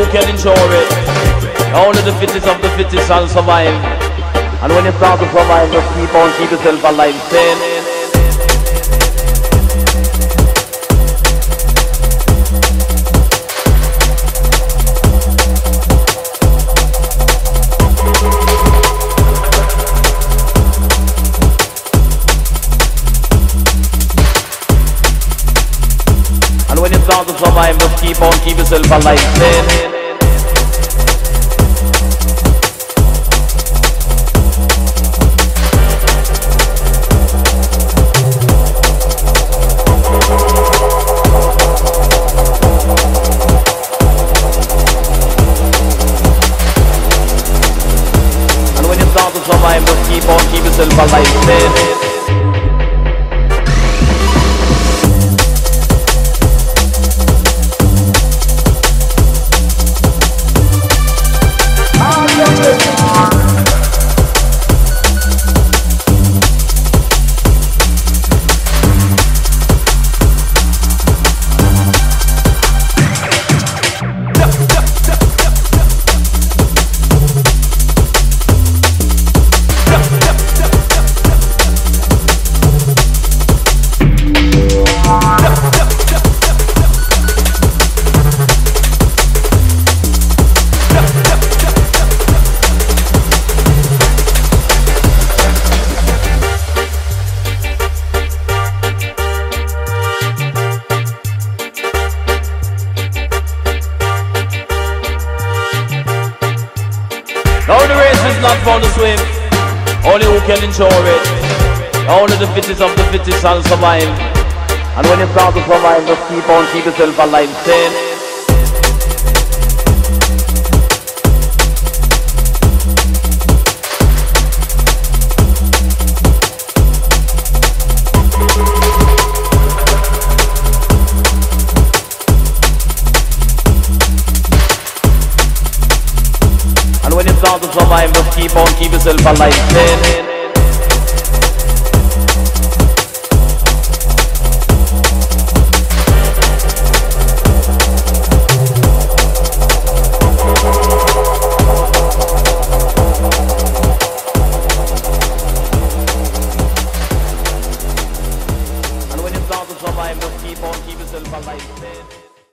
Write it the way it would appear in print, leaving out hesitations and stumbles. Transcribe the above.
can ensure it. Only the fittest of the fittest shall survive. And when you start to survive, just keep on, keep yourself alive. And when you start to survive, just keep on, keep yourself alive. Survive, just keep on, keep yourself alive. Now the race is not for the swim, only who can ensure it. Only the fittest of the fittest shall survive. And when you start to survive, just keep on, keep yourself alive. And when you start to survive, just keep on, keep yourself alive.